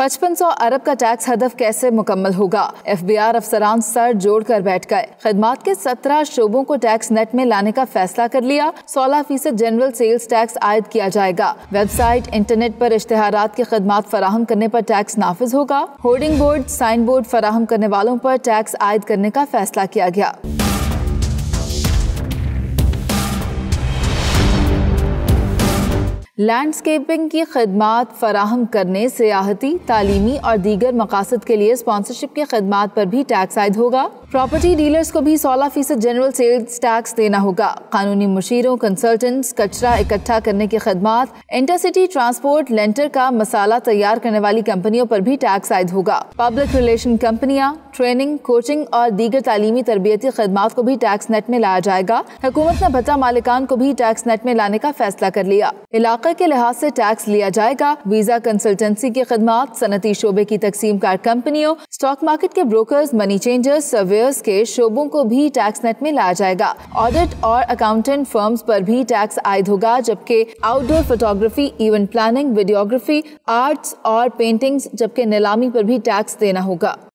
5500 अरब का टैक्स हदफ कैसे मुकम्मल होगा? FBR अफसरान सर जोड़कर बैठ गए। खिदमात के 17 शोबों को टैक्स नेट में लाने का फैसला कर लिया। 16% जनरल सेल्स टैक्स आयद किया जाएगा। वेबसाइट, इंटरनेट पर इश्तिहारात की खिदमात फराहम करने पर टैक्स नाफिज होगा। होर्डिंग बोर्ड, साइन बोर्ड फराहम करने वालों पर टैक्स आयद करने का फैसला किया गया। लैंडस्केपिंग की खिदमात फराहम करने, सियाहती, तालीमी और दीगर मकासद के लिए स्पॉन्सरशिप की खिदमात पर भी टैक्स आयद होगा। प्रॉपर्टी डीलर्स को भी 16% जनरल सेल्स टैक्स देना होगा। कानूनी मुशीरों, कंसल्टेंट्स, कचरा इकट्ठा करने की खिदमात, इंटरसिटी ट्रांसपोर्ट, लेंटर का मसाला तैयार करने वाली कंपनियों पर भी टैक्स आयद होगा। पब्लिक रिलेशन कंपनियां, ट्रेनिंग, कोचिंग और दीगर तालीमी तरबियती खिदमात को भी टैक्स नेट में लाया जाएगा। हुकूमत ने भट्टा मालिकान को भी टैक्स नेट में लाने का फैसला कर लिया। इलाके के लिहाज से टैक्स लिया जाएगा। वीजा कंसल्टेंसी की खिदमात, सनती शोबे की तकसीम कार कंपनियों, स्टॉक मार्केट के ब्रोकर्स, मनी चेंजर्स, सर्वेयर्स के शोबों को भी टैक्स नेट में लाया जाएगा। ऑडिट और अकाउंटेंट फर्म्स पर भी टैक्स आयद होगा, जबकि outdoor photography, event planning, videography, arts और पेंटिंग्स, जबकि नीलामी पर भी टैक्स देना होगा।